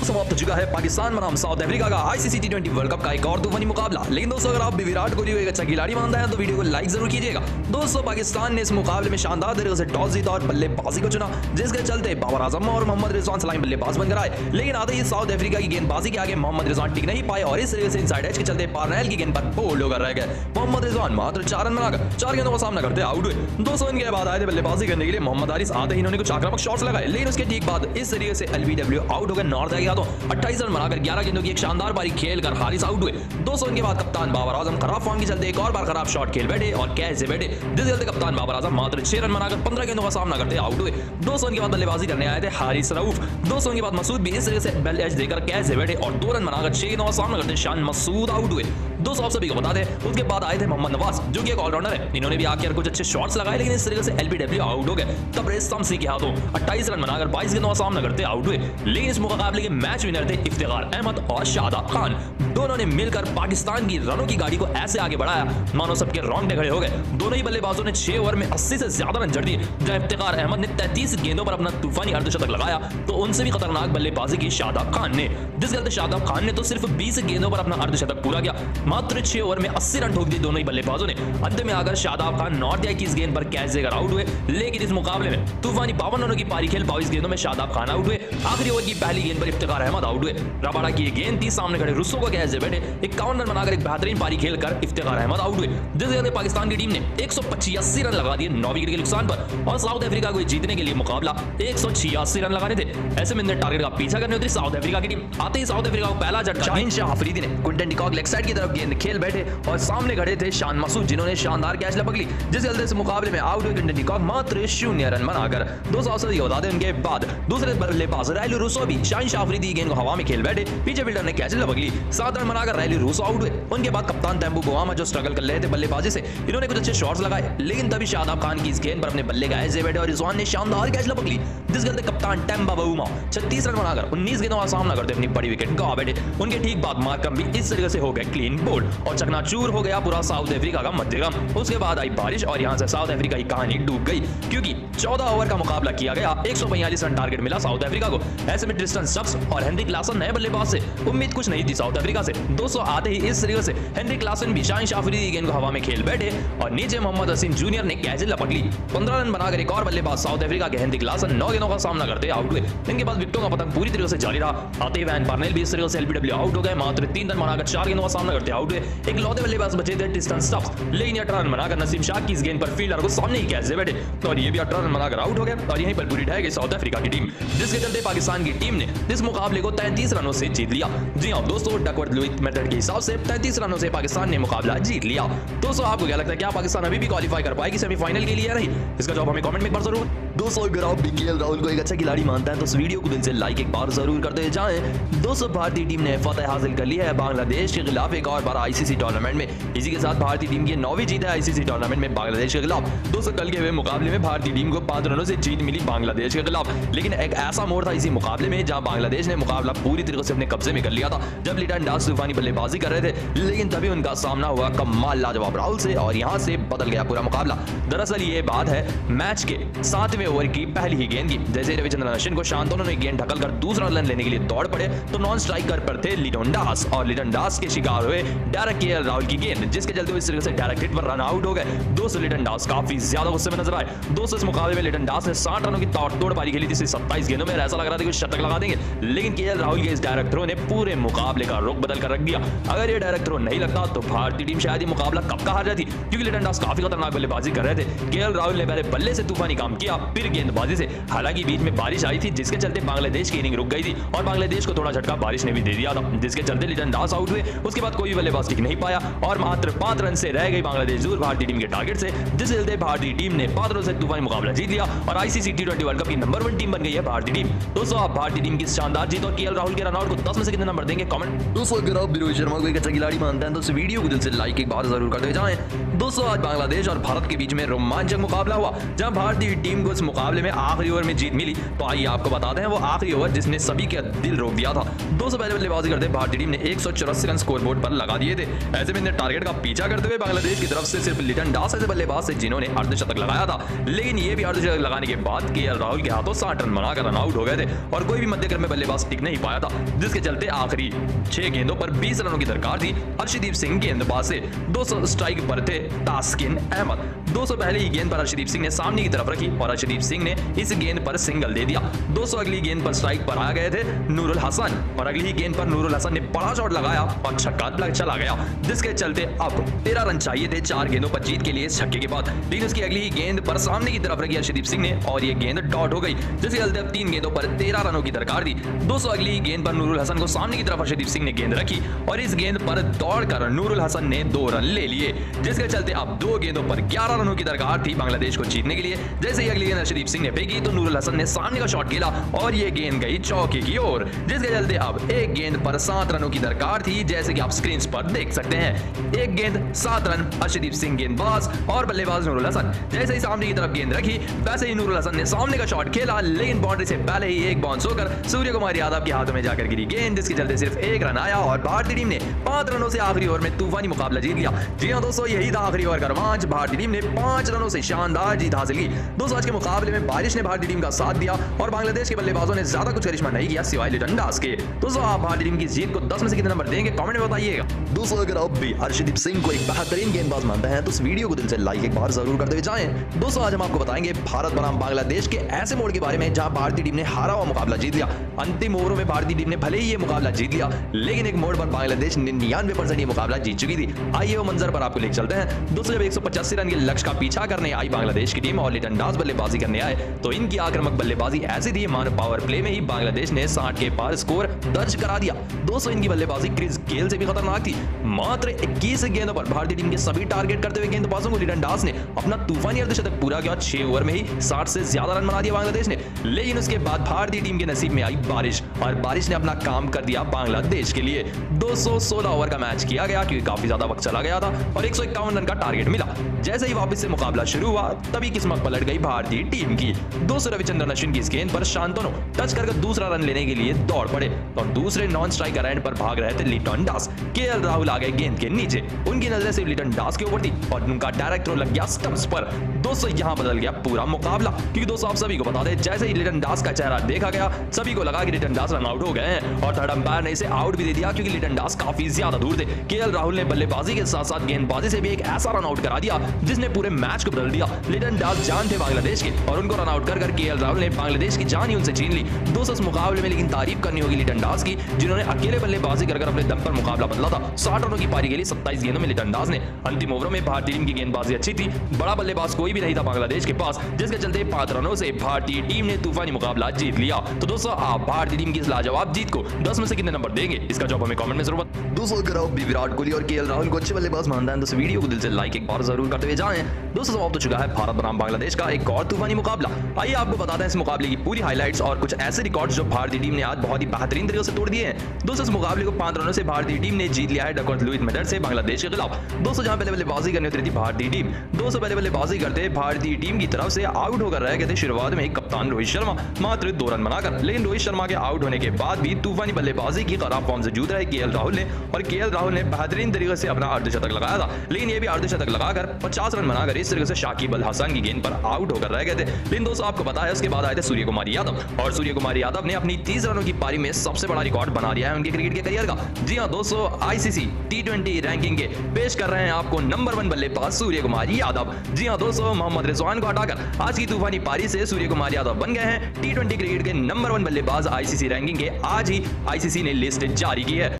समाप्त हो चुका है पाकिस्तान बनाम साउथ अफ्रीका का आईसीसी टी20 वर्ल्ड कप का एक और तूफानी मुकाबला। लेकिन दोस्तों अगर आप भी विराट कोहली को एक अच्छा खिलाड़ी मानते हैं तो वीडियो को लाइक जरूर कीजिएगा। दोस्तों पाकिस्तान ने इस मुकाबले में शानदार तरीके से टॉस जीता और बल्लेबाजी को चुना, जिसके चलते बाबर आजम और मोहम्मद रिजवान सलामी बल्लेबाज बनकर आए। लेकिन आते ही साउथ अफ्रीका की गेंदबाजी के आगे मोहम्मद रिजवान टिक नहीं पाए और इस तरीके से इनसाइड एज के चलते पार्नेल की गेंद पर बोल्ड होकर रह गए। मोहम्मद रिजवान मात्र 4 रन बनाकर 4 गेंदों का सामना करते आउट हुए। दोस्तों इनके बाद आए थे बल्लेबाजी करने के लिए मोहम्मद हारिस। आते ही इन्होंने कुछ आक्रामक शॉट्स लगाए, लेकिन उसके ठीक बाद इस तरीके से एलबीडब्ल्यू आउट हो गए। नॉर्थ के हाथों 28 रन बनाकर 11 गेंदों की एक शानदार पारी खेलकर हारिस आउट हुए। दोस्तों इनके बाद कप्तान बाबर आजम खराब फॉर्म के चलते एक और बार खराब शॉट खेल बैठे और कैच से बैठे, जिसके चलते कप्तान बाबर आजम मात्र 6 रन बनाकर 15 गेंदों का सामना करते आउट हुए। दोस्तों इनके बाद बल्लेबाजी करने आए थे हारिस रऊफ। दोस्तों इनके बाद मसूद भी इस तरह से बेल एज देकर कैच से बैठे और 2 रन बनाकर 6 गेंदों का सामना करते शान मसूद आउट हुए। दोस्तों आप सभी को बता दें उसके बाद आए थे मोहम्मद नवाज, जो कि एक ऑलराउंडर है। इन्होंने भी आकर कुछ अच्छे शॉट्स लगाए, लेकिन इस तरीके से एलबीडब्ल्यू आउट हो गए। तब रेस्तमसी के हाथों 28 रन बनाकर 22 गेंदों का सामना करते आउट हुए। लेकिन इस मुकाबले के मैच विनर थे इफ्तिखार अहमद और शादाब खान। दोनों ने मिलकर पाकिस्तान की रनों की गाड़ी को ऐसे आगे बढ़ाया मानो सबके रोंगटे खड़े हो गए। दोनों ही बल्लेबाजों ने 6 ओवर में 80 से ज्यादा रन जड़ दिए। जब इफ्तिखार अहमद ने 33 गेंदों पर अपना तूफानी अर्धशतक लगाया तो उनसे भी खतरनाक बल्लेबाजी की शादाब खान ने, जिसके चलते शादाब खान ने तो सिर्फ 20 गेंदों पर अपना अर्धशतक पूरा किया। मात्र 6 ओवर में 80 रन ठोक दिए दोनों ही बल्लेबाजों ने। अंत में आकर शादाब खान नॉर्थ की इस गेंद पर कैच देकर आउट हुए। लेकिन इस मुकाबले में तूफानी 52 रनों की पारी खेल 22 गेंदों में शादाब खान आउट हुए। आखिरी ओवर की पहली गेंद पर इफ्तिखार अहमद आउट हुए। रबाड़ा की गेंद थी, सामने खड़े रुस्सो को कैच दे बैठे 51 रन बनाकर एक बेहतरीन पारी खेलकर इफ्तिखार अहमद आउट हुए, जिसके चलते पाकिस्तान की टीम ने 185 रन लगा दिए 9 विकेट के नुकसान पर और साउथ अफ्रीका को जीतने के लिए मुकाबला 186 रन लगाने थे। ऐसे में टारगेट का पीछा करने उतरी साउथ अफ्रीका की टीम। आते ही साउथ अफ्रीका को पहला झटका शाहीन शाह अफरीदी ने क्विंटन डिकॉक लेग साइड की तरफ गेंद खेल बैठे और सामने खड़े थे शान मसूद, जिन्होंने शानदार कैच लपक ली, जिसके चलते इस मुकाबले में आउट हुए क्विंटन डिकॉक मात्र 0 रन बनाकर। 200 बता दें उनके बाद दूसरे बल्लेबाज रैली रूसो भी शाहीन शाह अफरीदी की गेंद को हवा में खेल बैठे, पीछे फील्डर ने कैच लपक ली, 7 रन बनाकर रैली रूसो आउट हुए। उनके बाद कप्तान तेम्बू बुआमा जो स्ट्रगल कर रहे थे बल्लेबाजी से, इन्होंने कुछ अच्छे शॉट्स लगाए, लेकिन तभी शादाब खान की इस गेंद पर अपने बल्ले का ऐसे बैठे और रिजवान ने शानदार कैच लपक ली, जिसके चलते कप्तान टेम्बा बुआमा 36 रन बनाकर 19 गेंदों का सामना करते अपनी बड़ी विकेट गवा बैठे। उनके ठीक बाद मार्कम भी इस तरीके से हो गए क्लीन बोल्ड और चकनाचूर हो गया पूरा साउथ अफ्रीका का मध्यम। उसके बाद आई बारिश और यहां से साउथ अफ्रीका की कहानी डूब गई, क्योंकि 14 ओवर का मुकाबला किया गया। 142 रन टारगेट मिला साउथ अफ्रीका को। ऐसे में ट्रिस्टन स्टब्स और हेनरी क्लासन नए बल्लेबाज से उम्मीद कुछ नहीं थी साउथ अफ्रीका से। 200 आते ही इस तरीके से हेनरी क्लासन भी शाहीन शाह अफरीदी की गेंद को हवा में खेल बैठे और नीचे मोहम्मद हसीम जूनियर ने कैच लपक ली। 15 रन बनाकर एक और बल्लेबाज साउथ अफ्रीका के हेनरी क्लासन 9 गेंदों का सामना करते आउट हुए। इनके बाद विकेटों का पतंग पूरी तरीके से जारी रहा। आते ही वैन पार्नेल भी इस तरीके से एलबीडब्ल्यू आउट हो गए, मात्र 3 रन बनाकर 4 गेंदों का सामना करते आउट हुए। एक लौते बल्लेबाज बचे थे ट्रिस्टन स्टब्स, लेकिन 18 रन बनाकर नसीम शाह की इस गेंद पर फील्डर को सामने ही कैच दे बैठे और ये भी 18 रन बनाकर आउट हो गए और यहीं पर पूरी ढह गई साउथ अफ्रीका की टीम, जिसके चलते पाकिस्तान की टीम ने इस मुकाबले को 33 रनों से जीत लिया। जी हां दोस्तों, डकवर्थ लुईस मेथड के हिसाब से 33 रनों से पाकिस्तान ने मुकाबला जीत लिया। दोस्तों आपको क्या लगता है, क्या पाकिस्तान अभी भी क्वालीफाई कर पाएगी सेमीफाइनल के लिए या नहीं? इसका जवाब हमें कमेंट में एक बार जरूर। दोस्तों अगर आप भी केएल राहुल को एक अच्छा खिलाड़ी मानता है तो इस वीडियो को दिल से लाइक एक बार जरूर करते जाएं। दोस्तों भारतीय टीम ने फतह हासिल कर ली है बांग्लादेश के खिलाफ एक और बार आईसीसी टूर्नामेंट में। इसी के साथ भारतीय टीम की 9वीं जीत है आईसीसी टूर्नामेंट में बांग्लादेश के खिलाफ। दोस्तों कल के हुए मुकाबले में भारतीय टीम को 5 रनों से जीत मिली बांग्लादेश के खिलाफ, लेकिन एक ऐसा मोड़ था इसी मुकाबले में जहां बांग्लादेश ने मुकाबला पूरी तरीके से अपने कब्जे में कर लिया था। जब लिटन दास तूफानी बल्लेबाजी कर रहे थे, लेकिन तभी उनका सामना हुआ कमाल लाजवाब राहुल से और यहां से बदल गया पूरा मुकाबला। दरअसल ये बात है मैच के 7वें ओवर की पहली ही गेंद की। जैसे रविचंद्रन अश्विन को शांतनु ने गेंद ढकलकर दूसरा रन लेने के लिए दौड़ पड़े तो नॉन स्ट्राइकर पर थे लिटन दास और लिटन दास के शिकार हुए डायरेक्ट केएल राहुल की गेंद, जिसके चलते इस तरीके से डायरेक्ट हिट पर रन आउट हो गए। दोस्तों लिटन दास काफी ज्यादा गुस्से में नजर आए। दोस्तों इस मुकाबले में लिटन दास ने 60 रनों की तोड़ पारी खेली थी 27 गेंदों में। ऐसा लग रहा था कि शतक लगा देंगे, लेकिन केएल राहुल के इस डायरेक्ट थ्रो ने पूरे मुकाबले का रुख बदल कर रख दिया। अगर ये डायरेक्ट थ्रो नहीं लगता तो भारतीय टीम शायद ये मुकाबला कब का हार जाती, क्योंकि लिटन दास काफी खतरनाक बल्लेबाजी कर रहे थे। केएल राहुल ने पहले बल्ले से तूफानी काम किया, फिर गेंदबाजी से। हालांकि बीच में बारिश आई थी, जिसके चलते बांग्लादेश की इनिंग रुक गई थी और बांग्लादेश को थोड़ा झटका बारिश ने भी दे दिया था, जिसके चलते लिटन दास आउट हुए। उसके बाद कोई बल्लेबाज टिक नहीं पाया और मात्र 5 रन से रह गई बांग्लादेश दूर भारतीय टीम के टारगेट से, जिसके चलते भारतीय टीम ने 5 रनों से तूफानी मुकाबला जीत लिया और आईसीसी टी20 वर्ल्ड कप की नंबर 1 टीम बन गई है भारतीय टीम। दोस्तों आप भारतीय टीम की शानदार जीत और केएल राहुल के रनआउट को 10 में से कितने नंबर देंगे कमेंट। दोस्तों अगर आप रोहित शर्मा को एक अच्छा खिलाड़ी मानते हैं तो इस वीडियो को दिल से लाइक एक बार जरूर करते जाएं। दोस्तों आज बांग्लादेश और भारत के बीच में रोमांचक मुकाबला हुआ, जहां भारतीय टीम को इस मुकाबले में आखिरी ओवर में जीत मिली, तो आइए आपको बताते हैं वो आखिरी ओवर जिसने सभी का दिल रोक दिया था। 200 पहले बल्लेबाजी करते भारतीय टीम ने 184 रन स्कोरबोर्ड पर लगा दिए थे। ऐसे में इन्हें टारगेट का पीछा करते हुए बांग्लादेश की तरफ से सिर्फ लिटन दास ऐसे बल्लेबाज से जिन्होंने अर्धशतक लगाया था, लेकिन ये भी अर्धशतक लगाने के बाद केएल राहुल के हाथों 60 रन बनाकर रन आउट हो गए थे और कोई भी मध्यक्रम में बल्लेबाज टिक नहीं पाया था, जिसके चलते आखिरी 6 गेंदों पर 20 रनों की दरकार थी। हर्षदीप सिंह गेंदबाज से 200 स्ट्राइक पर थे तास्किन अहमद। 200 पहले ही गेंद पर हर्षदीप सिंह ने सामने की तरफ रखी और हर्षदीप सिंह ने इस गेंद पर सिंगल दे दिया। 200 अगली गेंद पर स्ट्राइक पर आ गए थे नूरुल हसन और अगली ही गेंद पर नूरुल हसन ने बड़ा शॉट लगाया और छक्का चला गया, जिसके चलते अब 13 रन चाहिए थे 4 गेंदों पर जीत के लिए इस छक्के के बाद। लेकिन उसकी अगली ही गेंद पर सामने की तरफ रखी हर्षदीप सिंह ने और ये गेंद डॉट हो गई, जिसके चलते अब 3 गेंदों पर 13 रनों की दरकार थी। 200 अगली ही गेंद पर नूरुल हसन को सामने की तरफ हर्षदीप सिंह ने गेंद रखी और इस गेंद पर दौड़कर नूरुल हसन ने 2 रन ले लिए, जिसके चलते अब 2 गेंदों पर 11 रनों की दरकार थी बांग्लादेश को जीतने के लिए। जैसे ही अगली गेंद हर्षदीप सिंह ने फेंकी तो नूरुल हसन ने सामने का शॉट खेला और ये गेंद गई चौके की ओर, जिसके चलते अब 1 गेंद पर 7 रनों की दरकार थी। जैसे कि आप स्क्रीन पर देख सकते हैं, 1 गेंद 7 रन, हर्षदीप सिंह गेंदबाज और बल्लेबाज नूरुल हसन। जैसे ही सामने की तरफ गेंद रखी वैसे ही नूरुल हसन ने सामने का शॉट खेला, लेकिन बाउंड्री से पहले ही एक बाउंस होकर सूर्य कुमार यादव के हाथों में जाकर गिरी गेंद, जिसके चलते सिर्फ 1 रन आया और भारतीय टीम ने 5 रनों से आखिरी ओवर में तूफानी मुकाबला जीत लिया। जी हां दोस्तों, यही था आखिरी ओवर का रोमांच। भारतीय टीम ने 5 रनों से शानदार जीत हासिल की। दोस्तों, आज के मुकाबले में बारिश ने भारतीय टीम का साथ दिया और बांग्लादेश के बल्लेबाजों ने ज्यादा कुछ करिश्मा नहीं किया सिवाय लिटन दास के। दोस्तों, आप भारतीय टीम की जीत को 10 में से कितने नंबर देंगे कमेंट में बताइएगा। दोस्तों, अगर आप भी हर्षदीप सिंह को एक बेहतरीन गेंदबाज मानते हैं तो इस वीडियो को दिल से लाइक एक बार जरूर करते हुए जाएं। दोस्तों, आज हम आपको बताएंगे भारत बनाम बांग्लादेश के ऐसे मोड़ के बारे में जहां भारतीय टीम ने हारा हुआ मुकाबला जीत लिया। अंतिम ओवरों में भारतीय टीम ने भले ही ये मुकाबला जीत लिया, लेकिन एक मोड़ पर बांग्लादेश 99% ये मुकाबला जीत चुकी थी। आइए वो मंजर पर आपको लेकर चलते हैं। दोस्तों, जब 185 रन के लक्ष्य का पीछा करने आई बांग्लादेश की टीम और लिटन दास बल्लेबाजी करने आए तो इनकी आक्रामक बल्लेबाजी ऐसी थी मानो पावर प्ले में ही बांग्लादेश ने 60 के पार स्कोर दर्ज करा दिया। दोस्तों, इनकी बल्लेबाजी क्रिस गेल से भी खतरनाक थी। मात्र 21 गेंदों पर भारतीय टीम के सभी टारगेट करते हुए गेंदबाजों को लिटन दास ने अपना तूफानी अर्धशतक पूरा किया। 6 ओवर में ही 60 से ज्यादा रन बना दिया बांग्लादेश ने। लेकिन उसके बाद भारतीय टीम के नसीब में आई बारिश और बारिश ने अपना काम कर दिया बांग्लादेश के लिए। 216 ओवर का मैच किया गया क्योंकि काफी ज्यादा वक्त चला गया था और 151 रन का टारगेट मिला। जैसे ही वापस से मुकाबला शुरू हुआ तभी किस्मत पलट गई भारतीय टीम की। 200 रविचंद्रन अश्विन की इस गेंद पर शांतनु टच करके दूसरा रन लेने के लिए दौड़ पड़े और दूसरे नॉन स्ट्राइकर एंड पर भाग रहे थे लिटन दास। केएल राहुल आ गए गेंद के नीचे, उनकी नजरें सिर्फ लिटन दास के ऊपर थी और उनका डायरेक्ट थ्रो लग गया स्टंप्स पर। दोस्तों, यहां बदल गया पूरा मुकाबला क्योंकि दोस्तों आप सभी को बता दें, जैसे ही लिटन दास का चेहरा देखा गया सभी को लगा कि लिटन दास रन आउट हो गए हैं और थर्ड अंपायर ने इसे आउट भी दे दिया क्योंकि लिटन दास काफी ज्यादा दूर थे। केएल राहुल ने बल्लेबाजी के साथ साथ गेंदबाजी से भी एक ऐसा रन आउट करा दिया जिसने पूरे मैच को बदल दिया। लिटन दास जान थे बांग्लादेश के और उनको रन आउट कर केएल राहुल ने बांग्लादेश की जान ही उनसे छीन ली। दोस्तों, इस मुकाबले में लेकिन तारीफ करनी होगी लिटन दास की, जिन्होंने अकेले बल्लेबाजी कर अपने दम पर मुकाबला बदला था। 60 रनों की पारी के लिए 27 गेंदों में लिटन दास ने। अंतिम ओवरों में भारतीय टीम की गेंदबाजी अच्छी थी, बड़ा बल्लेबाज कोई भी नहीं था बांग्लादेश के पास, जिसके चलते 5 रनों से भारतीय टीम ने तूफानी मुकाबला जीत लिया। तो दोस्तों, आप भारतीय टीम की इस लाजवाब जीत को 10 में से कितने नंबर देंगे इसका जवाब हमें कमेंट में जरूर बताएं। दोस्तों, अगर आप भी विराट कोहली और केएल राहुल को अच्छे बल्लेबाज मानते हैं तो इस वीडियो को दिल से लाइक एक बार जरूर करते हुए जाएं। दोस्तों, समाप्त हो चुका है भारत बनाम बांग्लादेश का एक और तूफानी मुकाबला। आइए आपको बताते हैं इस मुकाबले की पूरी हाइलाइट्स और कुछ ऐसे रिकॉर्ड्स जो भारतीय टीम ने आज बहुत ही बेहतरीन तरीके से तोड़ दिए हैं। दोस्तों, इस मुकाबले को 5 रनों से भारतीय टीम ने जीत लिया है डकवर्थ लुईस मेथड से बांग्लादेश के खिलाफ। दोस्तों, जहां पहले बल्लेबाजी करने उतरी थी भारतीय टीम, दोस्तों पहले बल्लेबाजी करते भारतीय टीम की तरफ से आउट होकर रह गए थे शुरुआत में कप्तान रोहित शर्मा मात्र 2 रन बनाकर। लेकिन रोहित शर्मा के आउट होने के बाद भी तूफानी बल्लेबाजी की खराब फॉर्म से जूझ रहे केएल राहुल ने और केएल राहुल ने बेहतरीन तरीके से अपना अर्धशतक लगाया था। लेकिन ये भी अर्धशतक लगाकर 50 रन बनाकर इस तरीके से शाकिब अल हसन की गेंद पर आउट होकर रह गए थे। लेकिन दोस्तों, आपको पता है उसके बाद आए थे सूर्य कुमार यादव और सूर्य कुमार यादव ने अपनी 30 रनों की पारी में सबसे बड़ा रिकॉर्ड बना दिया है उनके क्रिकेट के करियर का। जी हां दोस्तों, आईसीसी T20 रैंकिंग के पेश कर रहे हैं आपको नंबर 1 बल्लेबाज सूर्य कुमार यादव। जी हां दोस्तों, मोहम्मद रिजवान को हटाकर आज की तूफानी पारी से सूर्य कुमार यादव बन गए हैं T20 क्रिकेट के नंबर 1 बल्लेबाज। आईसीसी रैंकिंग के आज ही आईसीसी ने लिस्ट जारी की है।